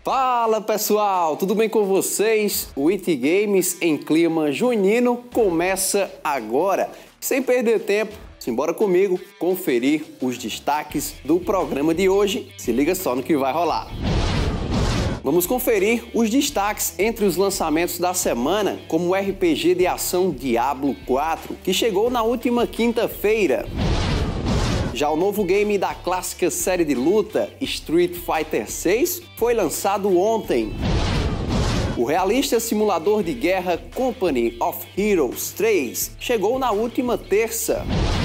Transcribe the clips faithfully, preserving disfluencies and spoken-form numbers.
Fala pessoal, tudo bem com vocês? O It Games em clima junino começa agora. Sem perder tempo, simbora comigo conferir os destaques do programa de hoje. Se liga só no que vai rolar. Vamos conferir os destaques entre os lançamentos da semana, como o R P G de ação Diablo quatro, que chegou na última quinta-feira. Já o novo game da clássica série de luta Street Fighter seis foi lançado ontem. O realista simulador de guerra Company of Heroes três chegou na última terça.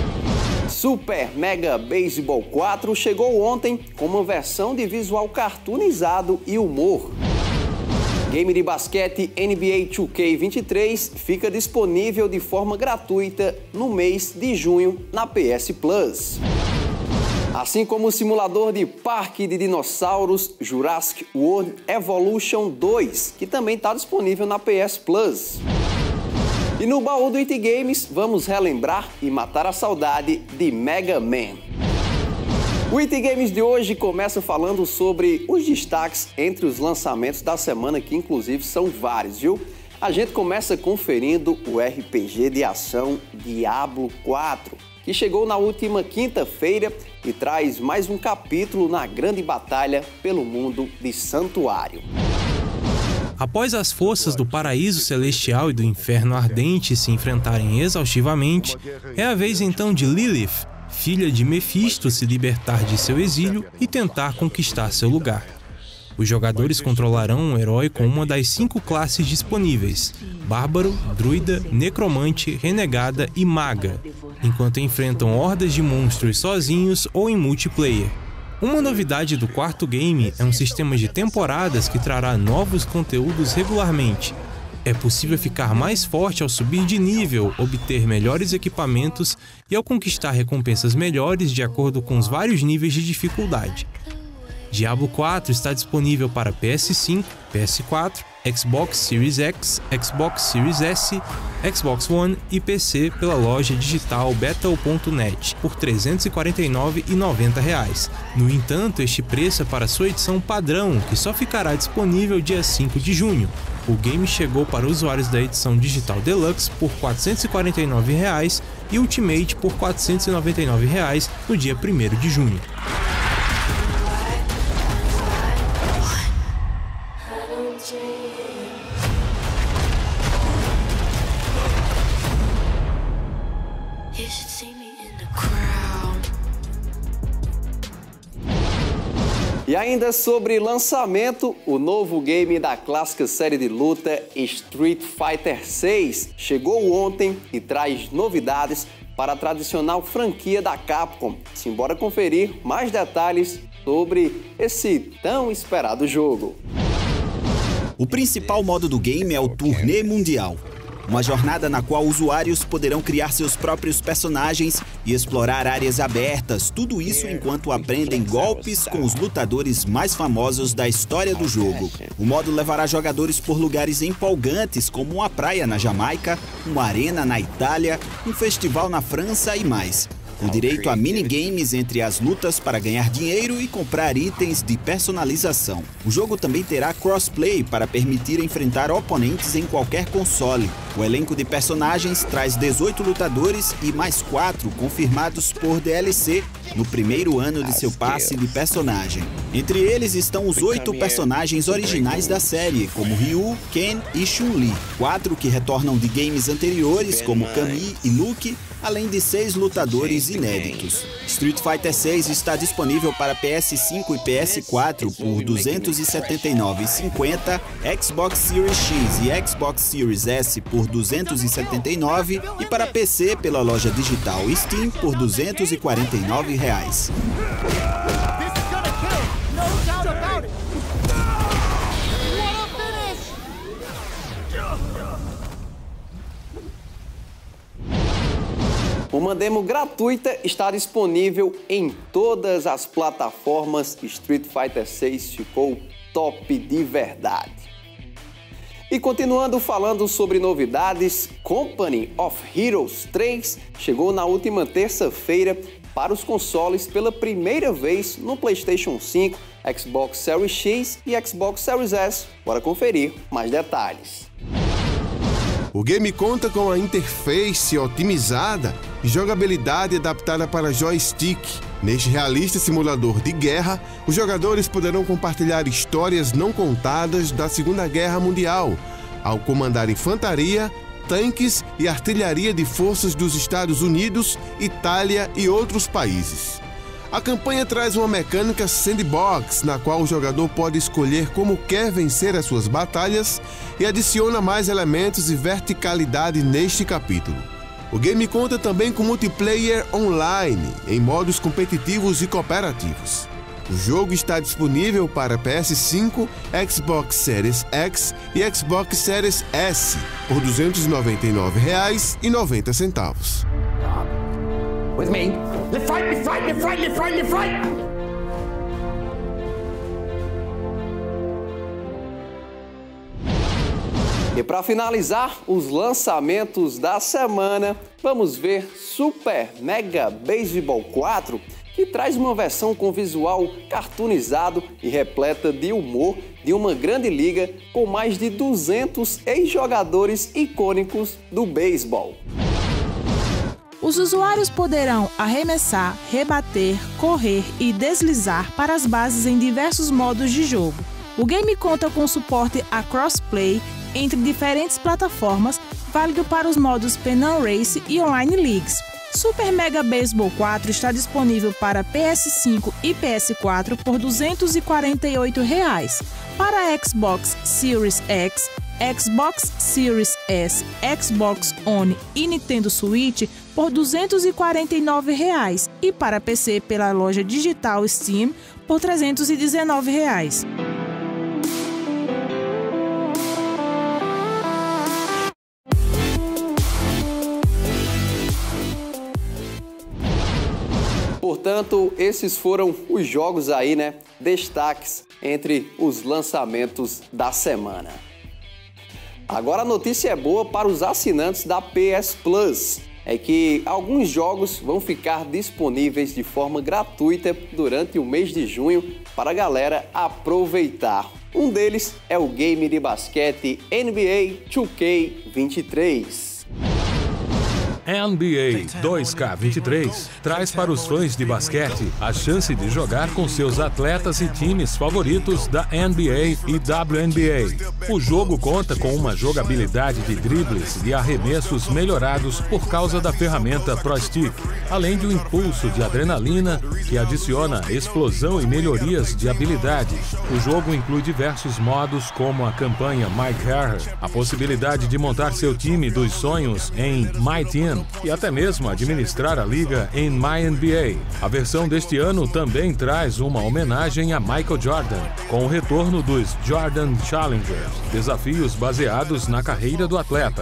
Super Mega Baseball quatro chegou ontem com uma versão de visual cartoonizado e humor. Game de basquete N B A dois K vinte e três fica disponível de forma gratuita no mês de junho na P S Plus. Assim como o simulador de parque de dinossauros Jurassic World Evolution dois, que também está disponível na P S Plus. E no baú do It Games, vamos relembrar e matar a saudade de Mega Man. O It Games de hoje começa falando sobre os destaques entre os lançamentos da semana, que inclusive são vários, viu? A gente começa conferindo o R P G de ação Diablo quatro, que chegou na última quinta-feira e traz mais um capítulo na grande batalha pelo mundo de Santuário. Após as forças do Paraíso Celestial e do Inferno Ardente se enfrentarem exaustivamente, é a vez então de Lilith, filha de Mefisto, se libertar de seu exílio e tentar conquistar seu lugar. Os jogadores controlarão um herói com uma das cinco classes disponíveis: Bárbaro, Druida, Necromante, Renegada e Maga, enquanto enfrentam hordas de monstros sozinhos ou em multiplayer. Uma novidade do quarto game é um sistema de temporadas que trará novos conteúdos regularmente. É possível ficar mais forte ao subir de nível, obter melhores equipamentos e ao conquistar recompensas melhores de acordo com os vários níveis de dificuldade. Diablo quatro está disponível para P S cinco, P S quatro, Xbox Series X, Xbox Series S, Xbox One e P C pela loja digital Battle ponto net por trezentos e quarenta e nove reais e noventa centavos. No entanto, este preço é para sua edição padrão, que só ficará disponível dia cinco de junho. O game chegou para usuários da edição digital Deluxe por quatrocentos e quarenta e nove reais e Ultimate por quatrocentos e noventa e nove reais no dia primeiro de junho. E ainda sobre lançamento, o novo game da clássica série de luta Street Fighter seis chegou ontem e traz novidades para a tradicional franquia da Capcom. Simbora conferir mais detalhes sobre esse tão esperado jogo. O principal modo do game é o Tournée Mundial, uma jornada na qual usuários poderão criar seus próprios personagens e explorar áreas abertas, tudo isso enquanto aprendem golpes com os lutadores mais famosos da história do jogo. O modo levará jogadores por lugares empolgantes, como uma praia na Jamaica, uma arena na Itália, um festival na França e mais, com direito a minigames entre as lutas para ganhar dinheiro e comprar itens de personalização. O jogo também terá crossplay para permitir enfrentar oponentes em qualquer console. O elenco de personagens traz dezoito lutadores e mais quatro confirmados por D L C no primeiro ano de seu passe de personagem. Entre eles estão os oito personagens originais da série, como Ryu, Ken e Chun-Li, quatro que retornam de games anteriores, como Camille e Luke, além de seis lutadores inéditos. Street Fighter seis está disponível para P S cinco e P S quatro por duzentos e setenta e nove reais e cinquenta centavos, Xbox Series X e Xbox Series S por duzentos e setenta e nove reais e para P C pela loja digital Steam por duzentos e quarenta e nove reais. Uma demo gratuita está disponível em todas as plataformas. Street Fighter seis ficou top de verdade. E continuando falando sobre novidades, Company of Heroes três chegou na última terça-feira para os consoles pela primeira vez no PlayStation cinco, Xbox Series X e Xbox Series S. Bora conferir mais detalhes. O game conta com a interface otimizada e jogabilidade adaptada para joystick. Neste realista simulador de guerra, os jogadores poderão compartilhar histórias não contadas da Segunda Guerra Mundial, ao comandar infantaria, tanques e artilharia de forças dos Estados Unidos, Itália e outros países. A campanha traz uma mecânica sandbox, na qual o jogador pode escolher como quer vencer as suas batalhas e adiciona mais elementos e verticalidade neste capítulo. O game conta também com multiplayer online, em modos competitivos e cooperativos. O jogo está disponível para P S cinco, Xbox Series X e Xbox Series S por duzentos e noventa e nove reais e noventa centavos. With me. Let's fight, let's fight, let's fight, let's fight, let's fight! E para finalizar os lançamentos da semana, vamos ver Super Mega Baseball quatro, que traz uma versão com visual cartoonizado e repleta de humor de uma grande liga com mais de duzentos ex-jogadores icônicos do beisebol. Os usuários poderão arremessar, rebater, correr e deslizar para as bases em diversos modos de jogo. O game conta com suporte a crossplay entre diferentes plataformas, válido para os modos Pen and Race e Online Leagues. Super Mega Baseball quatro está disponível para P S cinco e P S quatro por duzentos e quarenta e oito reais, para Xbox Series X, Xbox Series S, Xbox One e Nintendo Switch por duzentos e quarenta e nove reais e para P C pela loja digital Steam por trezentos e dezenove reais. Portanto, esses foram os jogos aí, né? Destaques entre os lançamentos da semana. Agora a notícia é boa para os assinantes da P S Plus. É que alguns jogos vão ficar disponíveis de forma gratuita durante o mês de junho para a galera aproveitar. Um deles é o game de basquete N B A dois K vinte e três. N B A dois K vinte e três traz para os fãs de basquete a chance de jogar com seus atletas e times favoritos da N B A e W N B A. O jogo conta com uma jogabilidade de dribles e arremessos melhorados por causa da ferramenta Pro Stick, além de um impulso de adrenalina que adiciona explosão e melhorias de habilidades. O jogo inclui diversos modos como a campanha My Career, a possibilidade de montar seu time dos sonhos em My Team e até mesmo administrar a liga em My N B A. A versão deste ano também traz uma homenagem a Michael Jordan, com o retorno dos Jordan Challengers, desafios baseados na carreira do atleta.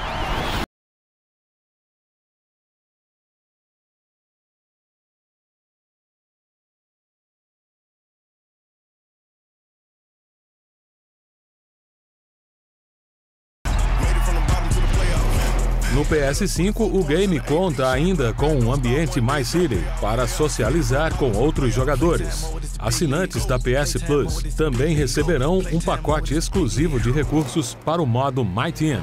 No P S cinco, o game conta ainda com um ambiente My City para socializar com outros jogadores. Assinantes da P S Plus também receberão um pacote exclusivo de recursos para o modo My Team.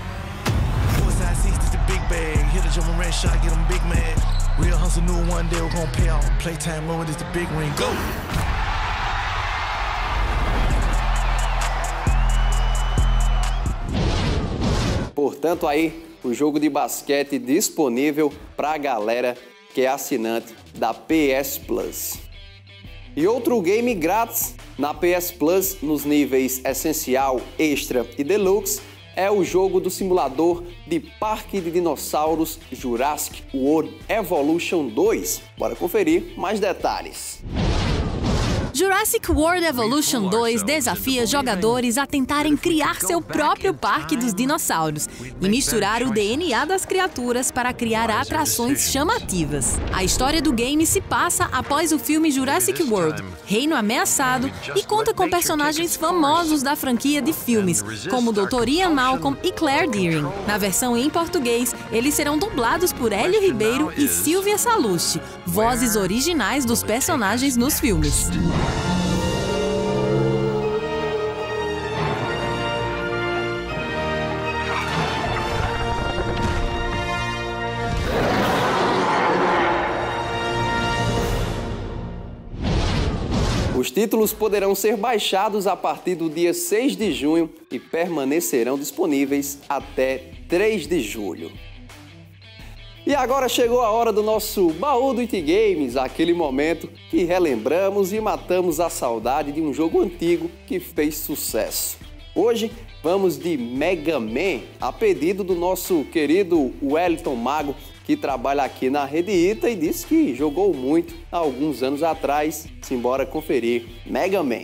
Portanto, aí o jogo de basquete disponível para a galera que é assinante da P S Plus. E outro game grátis na P S Plus nos níveis Essencial, Extra e Deluxe é o jogo do simulador de Parque de Dinossauros Jurassic World Evolution dois. Bora conferir mais detalhes. Jurassic World Evolution dois desafia jogadores a tentarem criar seu próprio parque dos dinossauros e misturar o D N A das criaturas para criar atrações chamativas. A história do game se passa após o filme Jurassic World, Reino Ameaçado, e conta com personagens famosos da franquia de filmes, como o doutor Ian Malcolm e Claire Dearing. Na versão em português, eles serão dublados por Hélio Ribeiro e Silvia Salusti, vozes originais dos personagens nos filmes. Os títulos poderão ser baixados a partir do dia seis de junho e permanecerão disponíveis até três de julho. E agora chegou a hora do nosso Baú do It Games, aquele momento que relembramos e matamos a saudade de um jogo antigo que fez sucesso. Hoje vamos de Mega Man, a pedido do nosso querido Wellington Mago, que trabalha aqui na Rede Ita e disse que jogou muito há alguns anos atrás. Simbora conferir Mega Man.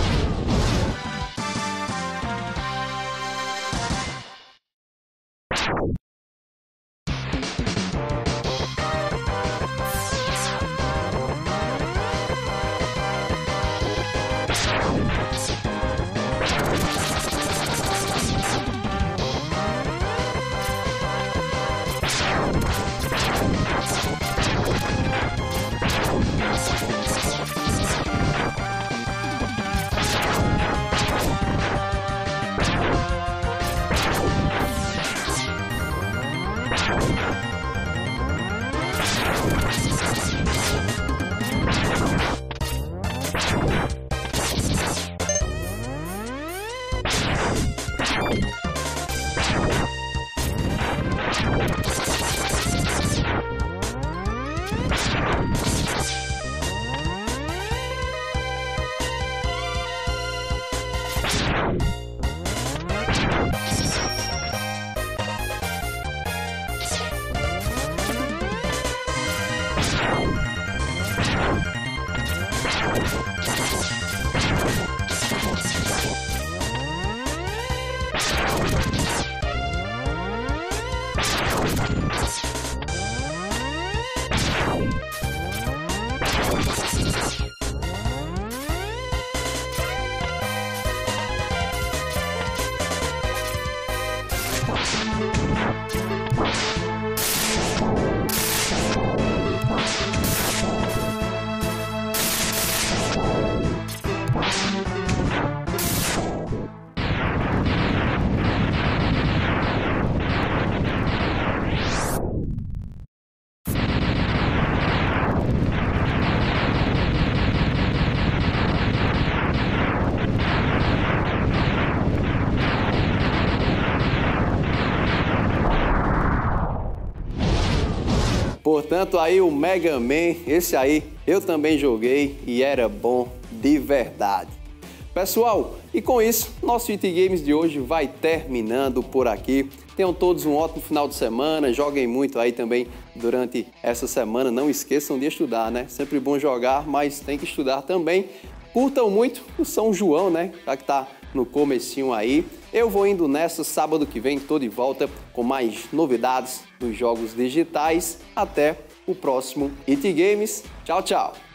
Portanto, aí o Mega Man, esse aí eu também joguei e era bom de verdade. Pessoal, e com isso, nosso It Games de hoje vai terminando por aqui. Tenham todos um ótimo final de semana, joguem muito aí também durante essa semana. Não esqueçam de estudar, né? Sempre bom jogar, mas tem que estudar também. Curtam muito o São João, né? Já que tá no comecinho aí. Eu vou indo nessa, sábado que vem tô de volta com mais novidades dos jogos digitais. Até o próximo It Games. Tchau, tchau!